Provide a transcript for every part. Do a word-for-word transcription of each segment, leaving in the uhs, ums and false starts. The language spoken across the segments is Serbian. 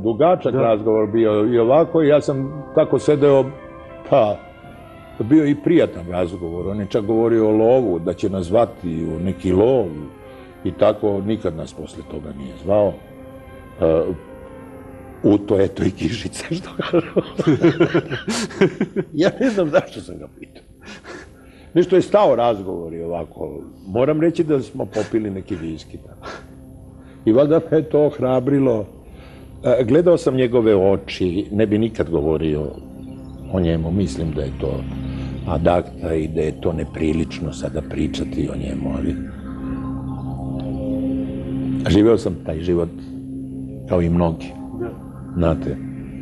dugačak razgovor bio i ovako, i ja sam tako sedeo, pa bio i prijatan razgovor. On je čak govorio o lovu, da će nas zvati u neki lov i tako, nikad nas posle toga nije zvao. U to eto i kišice, što kažu. Ja ne znam zašto sam ga pitao. Nešto je stao razgovor i ovako. Moram reći da smo popili neki viski. I valjda me to ohrabrilo. Gledao sam njegove oči, ne bi nikad govorio o njemu. Mislim da je to ad acta i da je to neprilično sada pričati o njemu, ali živeo sam taj život kao i mnogi, znate.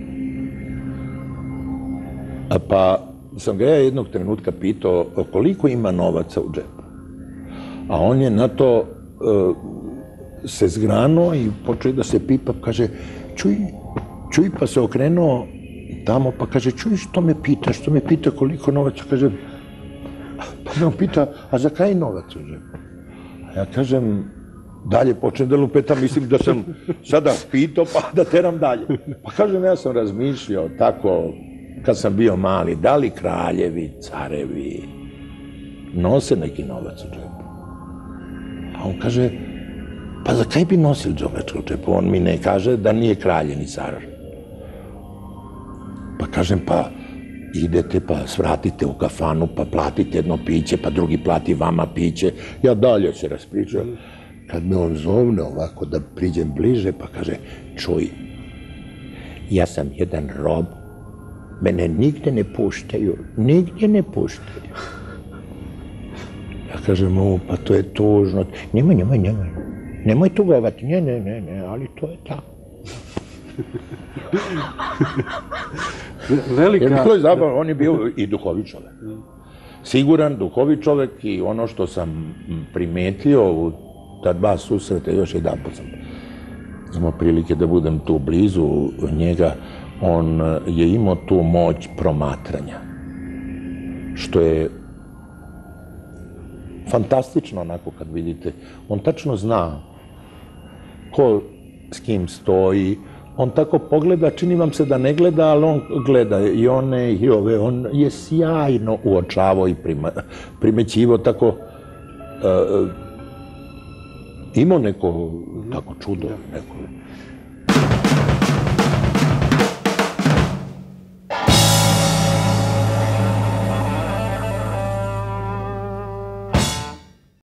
Pa sam ga ja jednog trenutka pitao koliko ima novaca u džepu. A on je na to se zgranuo i počeo da se pipa, kaže, čuj, čuj, pa se okrenuo tamo, pa kaže, čuj, što me pita, što me pita koliko novaca, kaže, pa me on pita, a za kaj novac u džepu? A ja kažem, dalje počnem da lupetam, mislim da sam sada pitao, pa da teram dalje. Pa kažem, ja sam razmišljao tako, kad sam bio mali, da li kraljevi, carevi nose neki novac u džepu? A on kaže, pa za kaj bi nosili novac u džepu? On mi ne kaže da nije kralje ni car. Pa kažem, pa idete, pa svratite u kafanu, pa platite jedno piće, pa drugi plati vama piće. Ja dalje se raspričam. Kad me on zovne ovako da priđem bliže, pa kaže, čuj, ja sam jedan rob, mene nigde ne puštaju, nigdje ne puštaju. Ja kažem, o, pa to je tužno. Nemoj, nemoj, nemoj, nemoj tugovati, ne, ne, ne, ne, ali to je tako. Velika... Jer bilo je zabavno, on je bio i duhovit čovek. Siguran, duhovit čovek i ono što sam primetio u ta dva susreta, još jedan put sam imao prilike da budem tu blizu njega, on je imao tu moć promatranja, što je fantastično onako kad vidite. On tačno zna ko s kim stoji, on tako pogleda, čini vam se da ne gleda, ali on gleda i one i ove, on je sjajno uočavao i primećivao tako, imao neko tako čudo, neko